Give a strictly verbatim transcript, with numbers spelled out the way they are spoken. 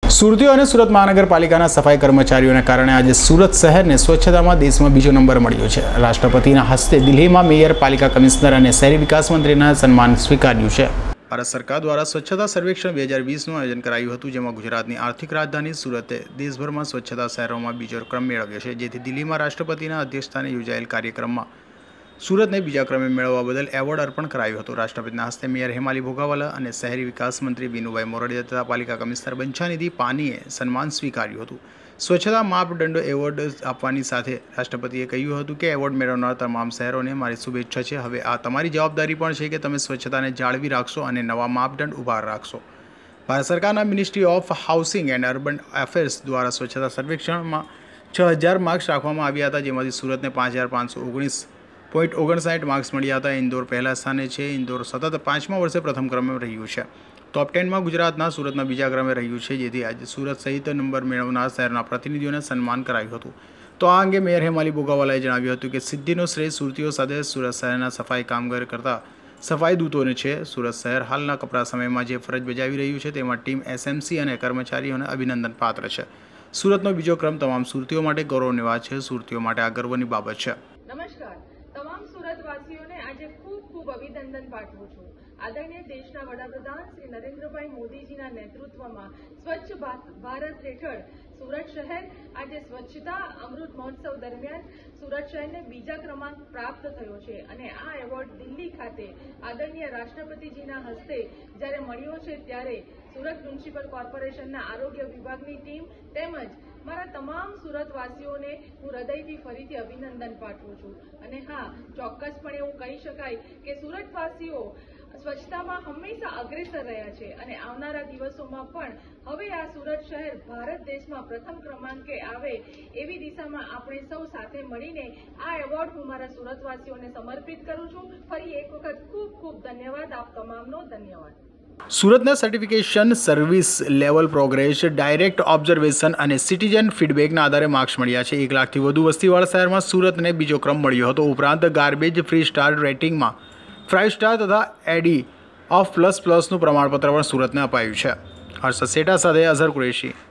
સુરતીઓ અને સુરત મહાનગરપાલિકાના સફાઈ કર્મચારીઓને કારણે આજે સુરત શહેરને સ્વચ્છતામાં દેશમાં બીજો નંબર મળ્યો છે। રાષ્ટ્રપતિના હસ્તે દિલ્હીમાં મેયર, પાલિકા કમિશનર અને શહેરી વિકાસ મંત્રીના સન્માન સ્વીકાર્યું છે। ભારત સરકાર દ્વારા સ્વચ્છતા સર્વેક્ષણ બે હજાર વીસનું આયોજન કરાયું હતું, જેમાં ગુજરાતની આર્થિક રાજધાની સુરતે દેશભરમાં સ્વચ્છતા શહેરોમાં બીજો ક્રમ મેળવ્યો છે, જેથી દિલ્હીમાં રાષ્ટ્રપતિના અધ્યક્ષસ્થાને યોજાયેલ કાર્યક્રમમાં સુરતને બીજા ક્રમે મેળવવા બદલ એવોર્ડ અર્પણ કરાયું હતું। રાષ્ટ્રપતિના હસ્તે મેયર હેમાલી ભોગાવાલા અને શહેરી વિકાસ મંત્રી બીનુભાઈ મોરડિયા તથા પાલિકા કમિશનર બંછાનિધિ પાનીએ સન્માન સ્વીકાર્યું હતું। સ્વચ્છતા માપદંડો એવોર્ડ આપવાની સાથે રાષ્ટ્રપતિએ કહ્યું હતું કે એવોર્ડ મેળવનાર તમામ શહેરોને મારી શુભેચ્છા છે। હવે આ તમારી જવાબદારી પણ છે કે તમે સ્વચ્છતાને જાળવી રાખશો અને નવા માપદંડ ઊભા રાખશો। ભારત સરકારના ministry of housing and urban affairs દ્વારા સ્વચ્છતા સર્વેક્ષણમાં છ હજાર માર્ક્સ રાખવામાં આવ્યા હતા, જેમાંથી સુરતને પાંચ હજાર પાંચસો ઓગણીસ પોઈન્ટ ઓગણસાઠ માર્ક્સ મળ્યા હતા। ઇન્દોર પહેલા સ્થાને છે। ઇન્દોર સતત પાંચમા વર્ષે પ્રથમ ક્રમે રહ્યું છે। ટોપ ટેનમાં ગુજરાતના સુરતના બીજા ક્રમે રહ્યું છે, જેથી આજે સુરત સહિત નંબર મેળવનાર શહેરના પ્રતિનિધિઓને સન્માન કરાયું હતું। તો આ અંગે મેયર હેમાલી બોગાવાલાએ જણાવ્યું હતું કે સિદ્ધિનો શ્રેય સુરતીઓ સાથે સુરત શહેરના સફાઈ કામગર કરતા સફાઈ દૂતોને છે। સુરત શહેર હાલના કપરા સમયમાં જે ફરજ બજાવી રહ્યું છે તેમાં ટીમ એસએમસી અને કર્મચારીઓને અભિનંદન પાત્ર છે। સુરતનો બીજો ક્રમ તમામ સુરતીઓ માટે ગૌરવની વાત છે। સુરતીઓ માટે આ ગર્વની બાબત છે। નમસ્કાર, તમામ સુરતવાસીઓને આજે ખૂબ ખૂબ અભિનંદન પાઠવું છું। આદરણીય દેશના વડાપ્રધાન શ્રી નરેન્દ્રભાઈ મોદીજીના નેતૃત્વમાં સ્વચ્છ ભારત હેઠળ સુરત શહેર આજે સ્વચ્છતા અમૃત મહોત્સવ દરમિયાન સુરત શહેરને બીજા ક્રમાંક પ્રાપ્ત થયો છે અને આ એવોર્ડ દિલ્હી ખાતે આદરણીય રાષ્ટ્રપતિજીના હસ્તે જ્યારે મળ્યો છે, ત્યારે સુરત મ્યુનિસિપલ કોર્પોરેશનના આરોગ્ય વિભાગની ટીમ તેમજ મારા તમામ સુરતવાસીઓને હું હૃદયથી ફરીથી અભિનંદન પાઠવું છું। અને હા, ચોક્કસપણે એવું કહી શકાય કે સુરતવાસીઓ સ્વચ્છતામાં હંમેશા અગ્રેસર રહ્યા છે અને આવનારા દિવસોમાં પણ હવે આ સુરત શહેર ભારત દેશમાં પ્રથમ ક્રમાંકે આવે એવી દિશામાં આપણે સૌ સાથે મળીને આ એવોર્ડ હું મારા સુરતવાસીઓને સમર્પિત કરું છું। ફરી એક વખત ખૂબ ખૂબ ધન્યવાદ, આપ તમામનો ધન્યવાદ। સુરતના certification, service level progress, direct observation અને સિટીઝન ફીડબેકના આધારે માર્ક્સ મળ્યા છે। એક લાખથી વધુ વસ્તીવાળા શહેરમાં સુરતને બીજો ક્રમ મળ્યો હતો। ઉપરાંત ગાર્બેજ ફ્રી સ્ટાર રેટિંગમાં ફાઇવ સ્ટાર તથા એડી ઓફ પ્લસ પ્લસનું પ્રમાણપત્ર પણ સુરતને અપાયું છે। હર્ષદ સેઠા સાથે અઝહર કુરેશી।